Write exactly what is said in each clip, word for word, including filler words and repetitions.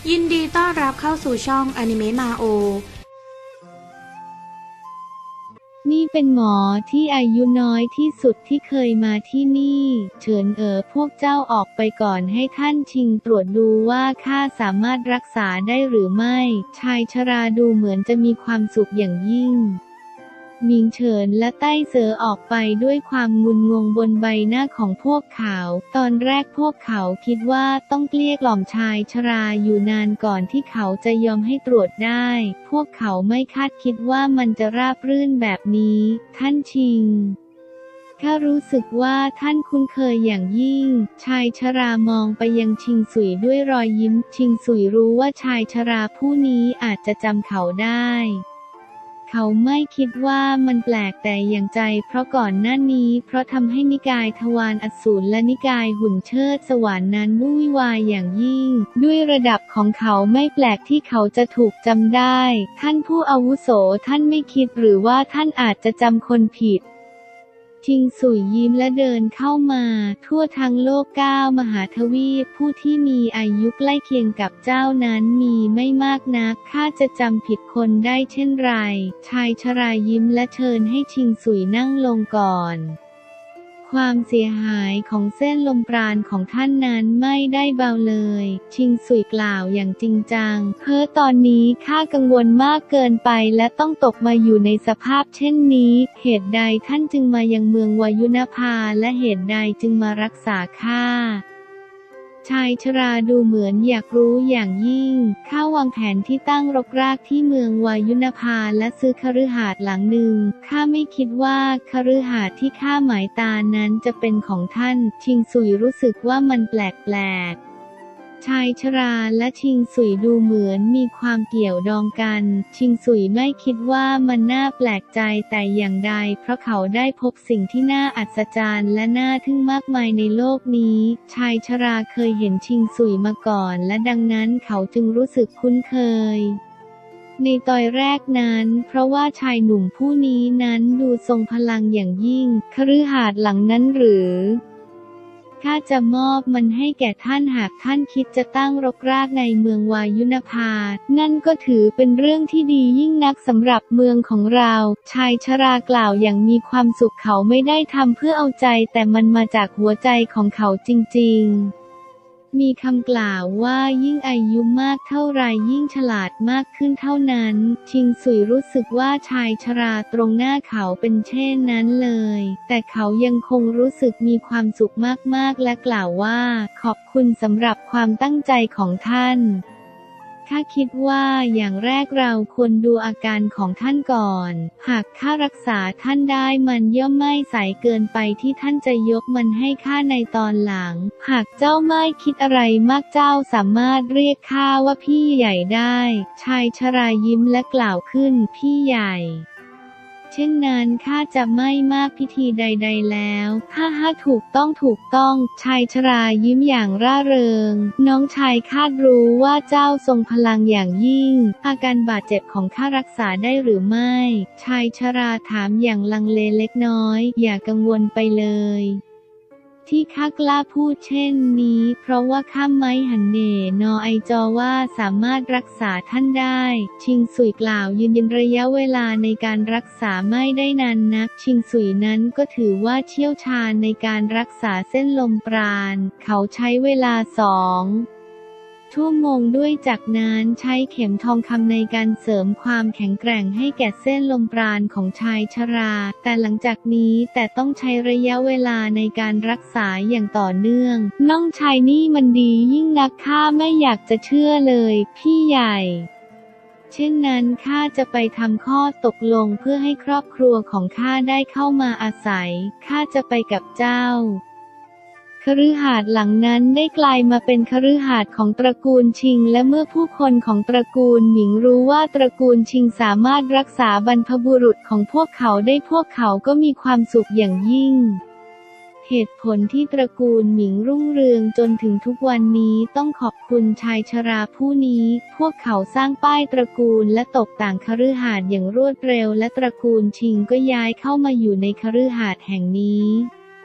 ยินดีต้อนรับเข้าสู่ช่องอนิเมะมาโอนี่เป็นหมอที่อายุน้อยที่สุดที่เคยมาที่นี่เฉินเอ๋อพวกเจ้าออกไปก่อนให้ท่านชิงตรวจดูว่าข้าสามารถรักษาได้หรือไม่ชายชราดูเหมือนจะมีความสุขอย่างยิ่งหมิงเฉินและใต้เสอออกไปด้วยความงุนงงบนใบหน้าของพวกเขาตอนแรกพวกเขาคิดว่าต้องเกลี้ยกล่อมชายชราอยู่นานก่อนที่เขาจะยอมให้ตรวจได้พวกเขาไม่คาดคิดว่ามันจะราบรื่นแบบนี้ท่านชิงข้ารู้สึกว่าท่านคุ้นเคยอย่างยิ่งชายชรามองไปยังชิงสุยด้วยรอยยิ้มชิงสุยรู้ว่าชายชราผู้นี้อาจจะจำเขาได้เขาไม่คิดว่ามันแปลกแต่อย่างใจเพราะก่อนหน้านี้เพราะทำให้นิกายทวารอสูรและนิกายหุ่นเชิดสวรรค์นั้นวุ่นวายอย่างยิ่งด้วยระดับของเขาไม่แปลกที่เขาจะถูกจำได้ท่านผู้อาวุโสท่านไม่คิดหรือว่าท่านอาจจะจำคนผิดชิงสุยยิ้มและเดินเข้ามาทั่วทั้งโลกเก้ามหาทวีปผู้ที่มีอายุใกล้เคียงกับเจ้านั้นมีไม่มากนักข้าจะจำผิดคนได้เช่นไรชายชรายิ้มและเชิญให้ชิงสุยนั่งลงก่อนความเสียหายของเส้นลมปราณของท่านนั้นไม่ได้เบาเลยชิงสุยกล่าวอย่างจริงจังเพ้อตอนนี้ข้ากังวลมากเกินไปและต้องตกมาอยู่ในสภาพเช่นนี้เหตุใดท่านจึงมายังเมืองวายุนภาและเหตุใดจึงมารักษาข้าชายชราดูเหมือนอยากรู้อย่างยิ่งข้าวางแผนที่ตั้งรกรากที่เมืองวายุนภาและซื้อคฤหาสน์หลังหนึ่งข้าไม่คิดว่าคฤหาสน์ที่ข้าหมายตานั้นจะเป็นของท่านชิงสุยรู้สึกว่ามันแปลกๆชายชราและชิงสุยดูเหมือนมีความเกี่ยวดองกันชิงสุยไม่คิดว่ามันน่าแปลกใจแต่อย่างใดเพราะเขาได้พบสิ่งที่น่าอัศจรรย์และน่าทึ่งมากมายในโลกนี้ชายชราเคยเห็นชิงสุยมาก่อนและดังนั้นเขาจึงรู้สึกคุ้นเคยในตอนแรกนั้นเพราะว่าชายหนุ่มผู้นี้นั้นดูทรงพลังอย่างยิ่งคฤหาสน์หลังนั้นหรือข้าจะมอบมันให้แก่ท่านหากท่านคิดจะตั้งรกรากในเมืองวายุนภานั่นก็ถือเป็นเรื่องที่ดียิ่งนักสำหรับเมืองของเราชายชรากล่าวอย่างมีความสุขเขาไม่ได้ทำเพื่อเอาใจแต่มันมาจากหัวใจของเขาจริงๆมีคำกล่าวว่ายิ่งอายุมากเท่าไรยิ่งฉลาดมากขึ้นเท่านั้นชิงสุยรู้สึกว่าชายชราตรงหน้าเขาเป็นเช่นนั้นเลยแต่เขายังคงรู้สึกมีความสุขมากๆและกล่าวว่าขอบคุณสำหรับความตั้งใจของท่านข้าคิดว่าอย่างแรกเราควรดูอาการของท่านก่อนหากข้ารักษาท่านได้มันย่อมไม่ใสเกินไปที่ท่านจะยกมันให้ข้าในตอนหลังหากเจ้าไม่คิดอะไรมากเจ้าสามารถเรียกข้าว่าพี่ใหญ่ได้ชายชรายิ้มและกล่าวขึ้นพี่ใหญ่เช่นนั้นข้าจะไม่มากพิธีใดๆแล้วฮ่าฮ่าถูกต้องถูกต้องชายชรายิ้มอย่างร่าเริงน้องชายคาดรู้ว่าเจ้าทรงพลังอย่างยิ่งอาการบาดเจ็บของข้ารักษาได้หรือไม่ชายชราถามอย่างลังเลเล็กน้อยอย่ากังวลไปเลยที่ข้ากล้าพูดเช่นนี้เพราะว่าข้าไม่หันเหน่นอไอจอว่าสามารถรักษาท่านได้ชิงสุยกล่าวยืนยันระยะเวลาในการรักษาไม่ได้นานนักชิงสุยนั้นก็ถือว่าเชี่ยวชาญในการรักษาเส้นลมปราณเขาใช้เวลาสองชั่วโมงด้วยจากนั้นใช้เข็มทองคำในการเสริมความแข็งแกร่งให้แก่เส้นลมปราณของชายชราแต่หลังจากนี้แต่ต้องใช้ระยะเวลาในการรักษาอย่างต่อเนื่องน้องชายนี่มันดียิ่งนักข้าไม่อยากจะเชื่อเลยพี่ใหญ่เช่นนั้นข้าจะไปทำข้อตกลงเพื่อให้ครอบครัวของข้าได้เข้ามาอาศัยข้าจะไปกับเจ้าคฤหาสน์หลังนั้นได้กลายมาเป็นคฤหาสน์ของตระกูลชิงและเมื่อผู้คนของตระกูลหมิงรู้ว่าตระกูลชิงสามารถรักษาบรรพบุรุษของพวกเขาได้พวกเขาก็มีความสุขอย่างยิ่งเหตุผลที่ตระกูลหมิงรุ่งเรืองจนถึงทุกวันนี้ต้องขอบคุณชายชราผู้นี้พวกเขาสร้างป้ายตระกูลและตกแต่งคฤหาสน์อย่างรวดเร็วและตระกูลชิงก็ย้ายเข้ามาอยู่ในคฤหาสน์แห่งนี้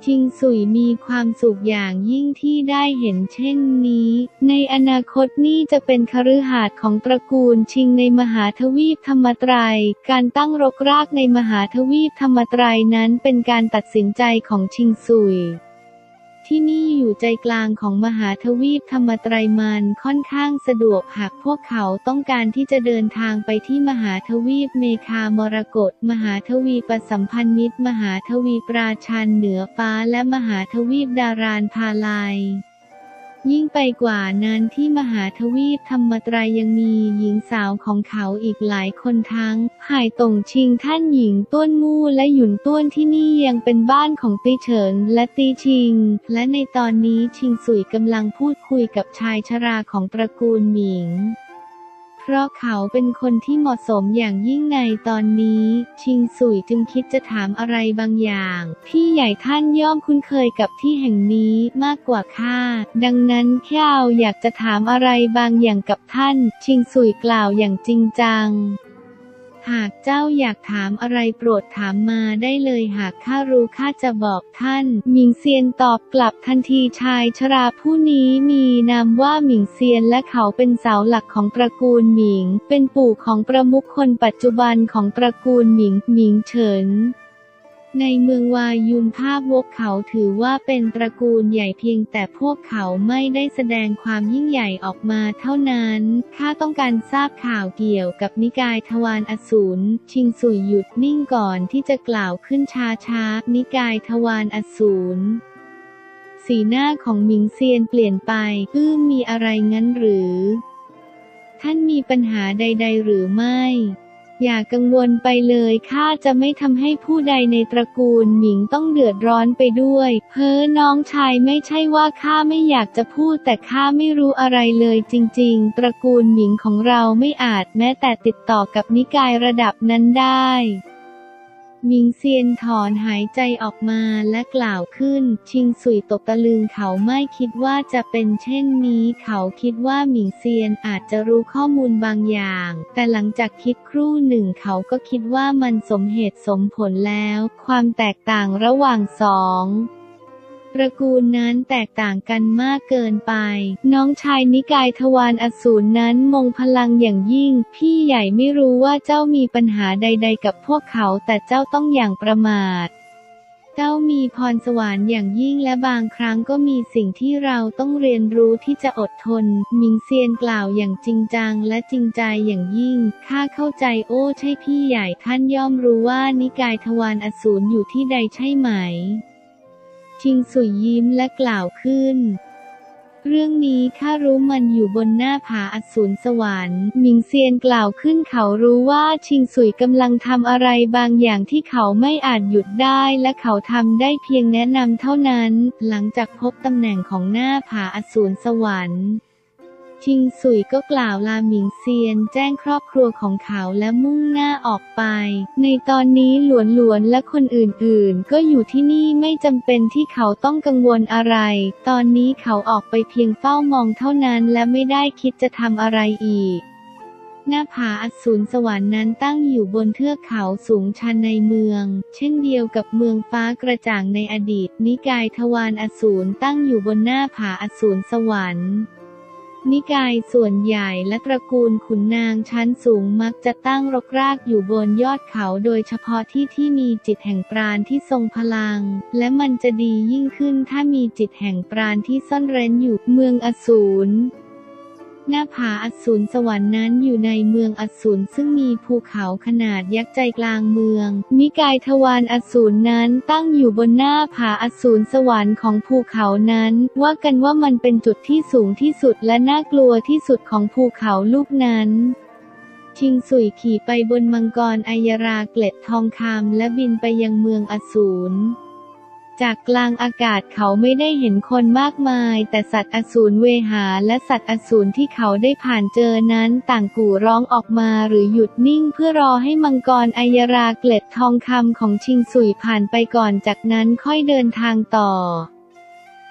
ชิงสุยมีความสุขอย่างยิ่งที่ได้เห็นเช่นนี้ในอนาคตนี่จะเป็นคฤหาสน์ของตระกูลชิงในมหาทวีปธรรมไตรการตั้งรกรากในมหาทวีปธรรมไตรนั้นเป็นการตัดสินใจของชิงสุยที่นี่อยู่ใจกลางของมหาทวีปธรรมไตรมันค่อนข้างสะดวกหากพวกเขาต้องการที่จะเดินทางไปที่มหาทวีปเมฆามรกตมหาทวีปสัมพันธ์มิตรมหาทวีปราชันเหนือฟ้าและมหาทวีปดารานพาลัยยิ่งไปกว่านั้นที่มหาทวีปธรรมไตรยังมีหญิงสาวของเขาอีกหลายคนทั้งห่ายต่งชิงท่านหญิงต้วนมู่และหยุนต้วนที่นี่ยังเป็นบ้านของตีเฉินและตีชิงและในตอนนี้ชิงสุยกำลังพูดคุยกับชายชราของตระกูลหมิงเพราะเขาเป็นคนที่เหมาะสมอย่างยิ่งในตอนนี้ชิงสุยจึงคิดจะถามอะไรบางอย่างพี่ใหญ่ท่านย่อมคุ้นเคยกับที่แห่งนี้มากกว่าข้าดังนั้นข้าอยากจะถามอะไรบางอย่างกับท่านชิงสุยกล่าวอย่างจริงจังหากเจ้าอยากถามอะไรโปรดถามมาได้เลยหากข้ารู้ข้าจะบอกท่านหมิงเซียนตอบกลับทันทีชายชราผู้นี้มีนามว่าหมิงเซียนและเขาเป็นเสาหลักของตระกูลหมิงเป็นปู่ของประมุขคนปัจจุบันของตระกูลหมิงหมิงเฉินในเมืองวายุนภาพวกเขาถือว่าเป็นตระกูลใหญ่เพียงแต่พวกเขาไม่ได้แสดงความยิ่งใหญ่ออกมาเท่านั้นข้าต้องการทราบข่าวเกี่ยวกับนิกายทวารอสูรชิงสุยหยุดนิ่งก่อนที่จะกล่าวขึ้นช้าๆนิกายทวารอสูรสีหน้าของหมิงเซียนเปลี่ยนไปอื้อมีอะไรงั้นหรือท่านมีปัญหาใดๆหรือไม่อย่ากังวลไปเลยข้าจะไม่ทำให้ผู้ใดในตระกูลหมิงต้องเดือดร้อนไปด้วยเพ้อน้องชายไม่ใช่ว่าข้าไม่อยากจะพูดแต่ข้าไม่รู้อะไรเลยจริงๆตระกูลหมิงของเราไม่อาจแม้แต่ติดต่อกับนิกายระดับนั้นได้หมิงเซียนถอนหายใจออกมาและกล่าวขึ้นชิงสุยตกตะลึงเขาไม่คิดว่าจะเป็นเช่นนี้เขาคิดว่าหมิงเซียนอาจจะรู้ข้อมูลบางอย่างแต่หลังจากคิดครู่หนึ่งเขาก็คิดว่ามันสมเหตุสมผลแล้วความแตกต่างระหว่างสองตระกูลนั้นแตกต่างกันมากเกินไปน้องชายนิกายทวารอสูรนั้นมงพลังอย่างยิ่งพี่ใหญ่ไม่รู้ว่าเจ้ามีปัญหาใดๆกับพวกเขาแต่เจ้าต้องอย่างประมาทเจ้ามีพรสวรรค์อย่างยิ่งและบางครั้งก็มีสิ่งที่เราต้องเรียนรู้ที่จะอดทนหมิงเซียนกล่าวอย่างจริงจังและจริงใจอย่างยิ่งข้าเข้าใจโอ้ใช่พี่ใหญ่ท่านย่อมรู้ว่านิกายทวารอสูรอยู่ที่ใดใช่ไหมชิงสุยยิ้มและกล่าวขึ้นเรื่องนี้ข้ารู้มันอยู่บนหน้าผาอสูรสวรรค์หมิงเซียนกล่าวขึ้นเขารู้ว่าชิงสุยกำลังทำอะไรบางอย่างที่เขาไม่อาจหยุดได้และเขาทำได้เพียงแนะนำเท่านั้นหลังจากพบตำแหน่งของหน้าผาอสูรสวรรค์ชิงสุยก็กล่าวลาหมิงเซียนแจ้งครอบครัวของเขาและมุ่งหน้าออกไปในตอนนี้หลวนหลวนและคนอื่นๆก็อยู่ที่นี่ไม่จำเป็นที่เขาต้องกังวลอะไรตอนนี้เขาออกไปเพียงเฝ้ามองเท่านั้นและไม่ได้คิดจะทำอะไรอีกหน้าผาอสูรสวรรค์นั้นตั้งอยู่บนเทือกเขาสูงชันในเมืองเช่นเดียวกับเมืองฟ้ากระจ่างในอดีตนิกายทวารอสูรตั้งอยู่บนหน้าผาอสูรสวรรค์นิกายส่วนใหญ่และตระกูลขุนนางชั้นสูงมักจะตั้งรกรากอยู่บนยอดเขาโดยเฉพาะที่ที่มีจิตแห่งปราณที่ทรงพลังและมันจะดียิ่งขึ้นถ้ามีจิตแห่งปราณที่ซ่อนเร้นอยู่เมืองอสูรหน้าผาอสูรสวรรค์นั้นอยู่ในเมืองอสูรซึ่งมีภูเขาขนาดยักษ์ใจกลางเมืองนิกายทวารอสูรนั้นตั้งอยู่บนหน้าผาอสูรสวรรค์ของภูเขานั้นว่ากันว่ามันเป็นจุดที่สูงที่สุดและน่ากลัวที่สุดของภูเขาลูกนั้นชิงสุยขี่ไปบนมังกรอัยราเกล็ดทองคำและบินไปยังเมืองอสูรจากกลางอากาศเขาไม่ได้เห็นคนมากมายแต่สัตว์อสูรเวหาและสัตว์อสูรที่เขาได้ผ่านเจอนั้นต่างกู่ร้องออกมาหรือหยุดนิ่งเพื่อรอให้มังกรอัยราเกล็ดทองคำของชิงสุยผ่านไปก่อนจากนั้นค่อยเดินทางต่อ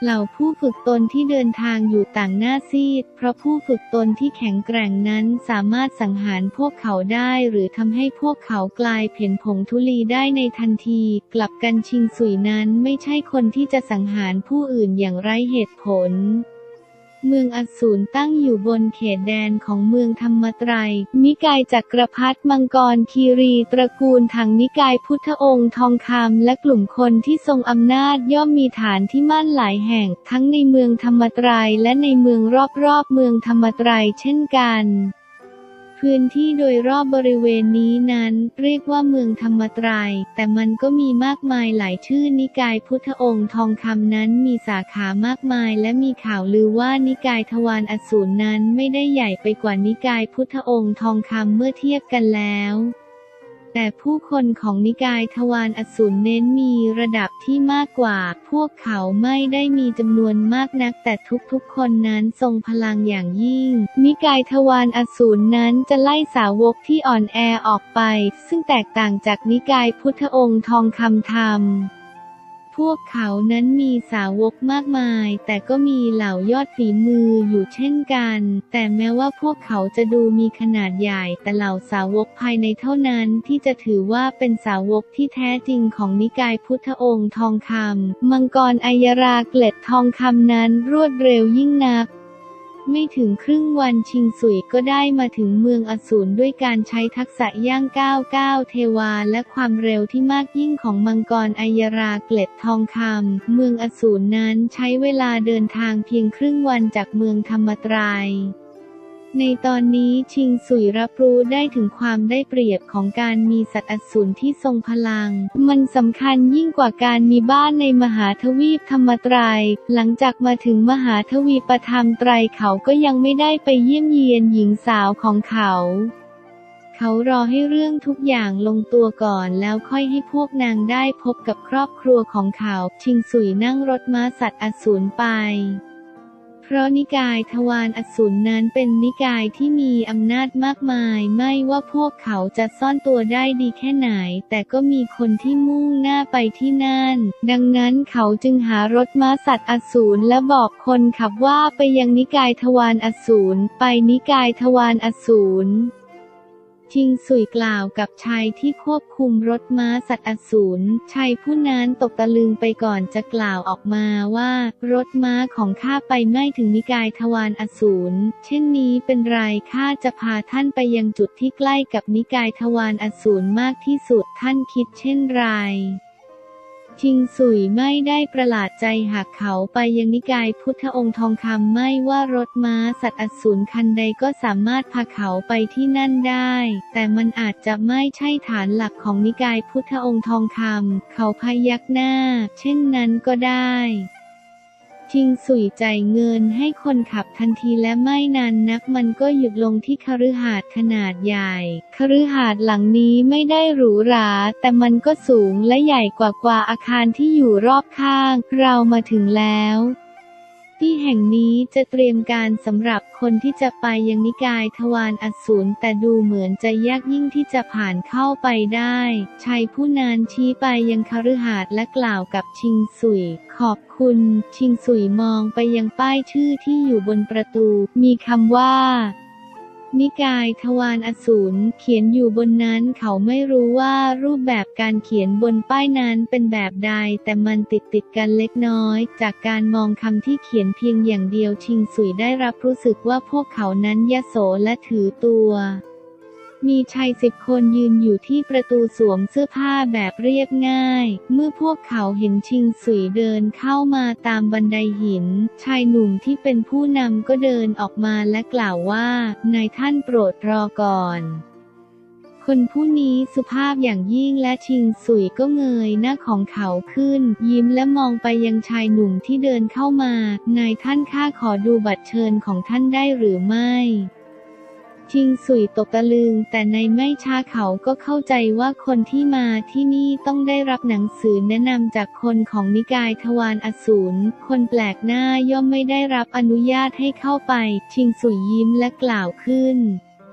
เหล่าผู้ฝึกตนที่เดินทางอยู่ต่างหน้าซีดเพราะผู้ฝึกตนที่แข็งแกร่งนั้นสามารถสังหารพวกเขาได้หรือทำให้พวกเขากลายเป็นผงธุลีได้ในทันทีกลับกันชิงสุยนั้นไม่ใช่คนที่จะสังหารผู้อื่นอย่างไร้เหตุผลเมืองอสูรตั้งอยู่บนเขตแดนของเมืองธรรมไตรนิกายจักรพรรดิมังกรคีรีตระกูลถังนิกายพุทธองค์ทองคำและกลุ่มคนที่ทรงอำนาจย่อมมีฐานที่มั่นหลายแห่งทั้งในเมืองธรรมไตรและในเมืองรอบๆเมืองธรรมไตรเช่นกันพื้นที่โดยรอบบริเวณนี้นั้นเรียกว่าเมืองธรรมไตรแต่มันก็มีมากมายหลายชื่อนิกายพุทธองค์ทองคำนั้นมีสาขามากมายและมีข่าวลือว่านิกายทวารอสูรนั้นไม่ได้ใหญ่ไปกว่านิกายพุทธองค์ทองคำเมื่อเทียบกันแล้วแต่ผู้คนของนิกายทวารอสูรเน้นมีระดับที่มากกว่าพวกเขาไม่ได้มีจำนวนมากนักแต่ทุกๆคนนั้นทรงพลังอย่างยิ่งนิกายทวารอสูรนั้นจะไล่สาวกที่อ่อนแอออกไปซึ่งแตกต่างจากนิกายพุทธองค์ทองคำธรรมพวกเขานั้นมีสาวกมากมายแต่ก็มีเหล่ายอดฝีมืออยู่เช่นกันแต่แม้ว่าพวกเขาจะดูมีขนาดใหญ่แต่เหล่าสาวกภายในเท่านั้นที่จะถือว่าเป็นสาวกที่แท้จริงของนิกายพุทธองค์ทองคำมังกรอัยราเกล็ดทองคำนั้นรวดเร็วยิ่งนักไม่ถึงครึ่งวันชิงสุยก็ได้มาถึงเมืองอสูรด้วยการใช้ทักษะย่างก้าวก้าวเทวาและความเร็วที่มากยิ่งของมังกรอัยราเกล็ดทองคำเมืองอสูรนั้นใช้เวลาเดินทางเพียงครึ่งวันจากเมืองธรรมไตรในตอนนี้ชิงสุยรับรู้ได้ถึงความได้เปรียบของการมีสัตว์อสูรที่ทรงพลังมันสำคัญยิ่งกว่าการมีบ้านในมหาทวีปธรรมไตรหลังจากมาถึงมหาทวีปธรรมไตรเขาก็ยังไม่ได้ไปเยี่ยมเยียนหญิงสาวของเขาเขารอให้เรื่องทุกอย่างลงตัวก่อนแล้วค่อยให้พวกนางได้พบกับครอบครัวของเขาชิงสุยนั่งรถม้าสัตว์อสูรไปเพราะนิกายทวารอสูรนั้นเป็นนิกายที่มีอำนาจมากมายไม่ว่าพวกเขาจะซ่อนตัวได้ดีแค่ไหนแต่ก็มีคนที่มุ่งหน้าไปที่นั่นดังนั้นเขาจึงหารถม้าสัตว์อสูรและบอกคนขับว่าไปยังนิกายทวารอสูรไปนิกายทวารอสูรชิงสุยกล่าวกับชายที่ควบคุมรถม้าสัตว์อสูรชายผู้นั้นตกตะลึงไปก่อนจะกล่าวออกมาว่ารถม้าของข้าไปไม่ถึงนิกายทวารอสูรเช่นนี้เป็นไรข้าจะพาท่านไปยังจุดที่ใกล้กับนิกายทวารอสูรมากที่สุดท่านคิดเช่นไรชิงสุยไม่ได้ประหลาดใจหากเขาไปยังนิกายพุทธองค์ทองคำไม่ว่ารถม้าสัตว์อสูรคันใดก็สามารถพาเขาไปที่นั่นได้แต่มันอาจจะไม่ใช่ฐานหลักของนิกายพุทธองค์ทองคำเขาพยักหน้าเช่นนั้นก็ได้ชิงสุยจ่ายเงินให้คนขับทันทีและไม่นานนักมันก็หยุดลงที่คฤหาสน์ขนาดใหญ่คฤหาสน์หลังนี้ไม่ได้หรูหราแต่มันก็สูงและใหญ่กว่ากว่าอาคารที่อยู่รอบข้างเรามาถึงแล้วที่แห่งนี้จะเตรียมการสำหรับคนที่จะไปยังนิกายทวารอสูรแต่ดูเหมือนจะยากยิ่งที่จะผ่านเข้าไปได้ชายผู้นั้นชี้ไปยังคฤหาสน์และกล่าวกับชิงสุยขอบคุณชิงสุยมองไปยังป้ายชื่อที่อยู่บนประตูมีคำว่านิกายทวารอสูรเขียนอยู่บนนั้นเขาไม่รู้ว่ารูปแบบการเขียนบนป้ายนั้นเป็นแบบใดแต่มันติดติดกันเล็กน้อยจากการมองคำที่เขียนเพียงอย่างเดียวชิงสุยได้รับรู้สึกว่าพวกเขานั้นยโสและถือตัวมีชายสิบคนยืนอยู่ที่ประตูสวมเสื้อผ้าแบบเรียบง่ายเมื่อพวกเขาเห็นชิงสุยเดินเข้ามาตามบันไดหินชายหนุ่มที่เป็นผู้นำก็เดินออกมาและกล่าวว่านายท่านโปรดรอก่อนคนผู้นี้สุภาพอย่างยิ่งและชิงสุยก็เงยหน้าของเขาขึ้นยิ้มและมองไปยังชายหนุ่มที่เดินเข้ามานายท่านข้าขอดูบัตรเชิญของท่านได้หรือไม่ชิงสุยตกตะลึงแต่ในไม่ช้าเขาก็เข้าใจว่าคนที่มาที่นี่ต้องได้รับหนังสือแนะนำจากคนของนิกายทวารอสูรคนแปลกหน้าย่อมไม่ได้รับอนุญาตให้เข้าไปชิงสุยยิ้มและกล่าวขึ้น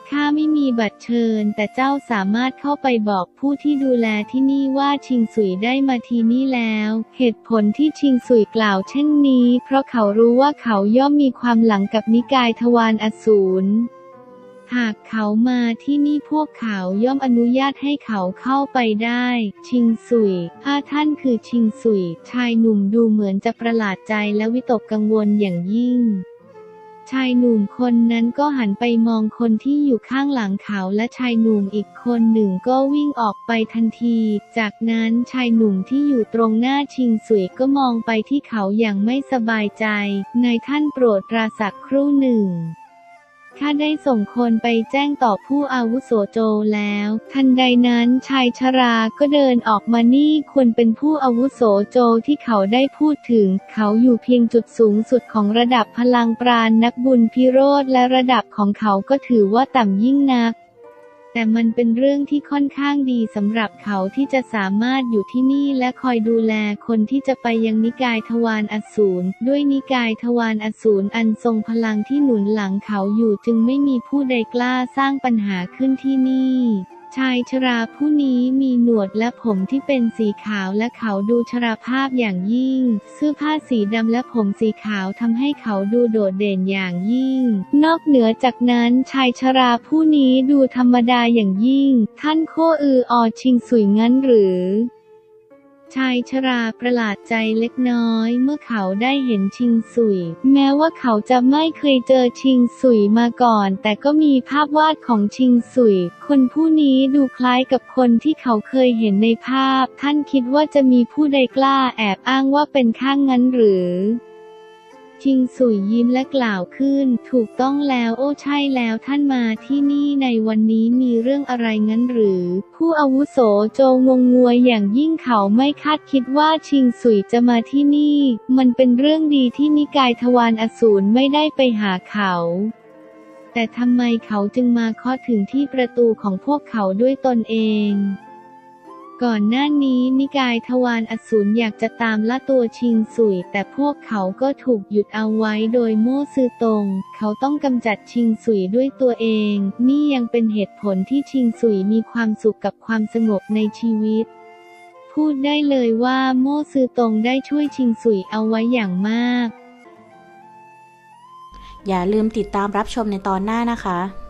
ข้าไม่มีบัตรเชิญแต่เจ้าสามารถเข้าไปบอกผู้ที่ดูแลที่นี่ว่าชิงสุยได้มาที่นี่แล้วเหตุผลที่ชิงสุยกล่าวเช่นนี้เพราะเขารู้ว่าเขาย่อมมีความหลังกับนิกายทวารอสูรหากเขามาที่นี่พวกเขาย่อมอนุญาตให้เขาเข้าไปได้ชิงสุยถ้าท่านคือชิงสุยชายหนุ่มดูเหมือนจะประหลาดใจและวิตกกังวลอย่างยิ่งชายหนุ่มคนนั้นก็หันไปมองคนที่อยู่ข้างหลังเขาและชายหนุ่มอีกคนหนึ่งก็วิ่งออกไปทันทีจากนั้นชายหนุ่มที่อยู่ตรงหน้าชิงสุยก็มองไปที่เขาอย่างไม่สบายใจนายท่านโปรดราสักครู่หนึ่งข้าได้ส่งคนไปแจ้งต่อผู้อาวุโสโจแล้วทันใดนั้นชายชราก็เดินออกมานี่ควรเป็นผู้อาวุโสโจที่เขาได้พูดถึงเขาอยู่เพียงจุดสูงสุดของระดับพลังปราณนักบุญพิโรธและระดับของเขาก็ถือว่าต่ำยิ่งนักแต่มันเป็นเรื่องที่ค่อนข้างดีสำหรับเขาที่จะสามารถอยู่ที่นี่และคอยดูแลคนที่จะไปยังนิกายทวารอสูรด้วยนิกายทวารอสูรอันทรงพลังที่หนุนหลังเขาอยู่จึงไม่มีผู้ใดกล้าสร้างปัญหาขึ้นที่นี่ชายชราผู้นี้มีหนวดและผมที่เป็นสีขาวและเขาดูชราภาพอย่างยิ่งเสื้อผ้าสีดำและผมสีขาวทำให้เขาดูโดดเด่นอย่างยิ่งนอกเหนือจากนั้นชายชราผู้นี้ดูธรรมดาอย่างยิ่งท่านโคอืออชิงสุยงั้นหรือชายชราประหลาดใจเล็กน้อยเมื่อเขาได้เห็นชิงสุยแม้ว่าเขาจะไม่เคยเจอชิงสุยมาก่อนแต่ก็มีภาพวาดของชิงสุยคนผู้นี้ดูคล้ายกับคนที่เขาเคยเห็นในภาพท่านคิดว่าจะมีผู้ใดกล้าแอบอ้างว่าเป็นข้างงั้นหรือชิงสุยยิ้มและกล่าวขึ้นถูกต้องแล้วโอ้ใช่แล้วท่านมาที่นี่ในวันนี้มีเรื่องอะไรงั้นหรือผู้อาวุโสโจงงงวยอย่างยิ่งเขาไม่คาดคิดว่าชิงสุยจะมาที่นี่มันเป็นเรื่องดีที่นิกายทวารอสูรไม่ได้ไปหาเขาแต่ทำไมเขาจึงมาเคาะถึงที่ประตูของพวกเขาด้วยตนเองก่อนหน้านี้นิกายทวารอสูรอยากจะตามล่าตัวชิงสุยแต่พวกเขาก็ถูกหยุดเอาไว้โดยโม่ซือตงเขาต้องกำจัดชิงสุยด้วยตัวเองนี่ยังเป็นเหตุผลที่ชิงสุยมีความสุขกับความสงบในชีวิตพูดได้เลยว่าโม่ซือตงได้ช่วยชิงสุยเอาไว้อย่างมากอย่าลืมติดตามรับชมในตอนหน้านะคะ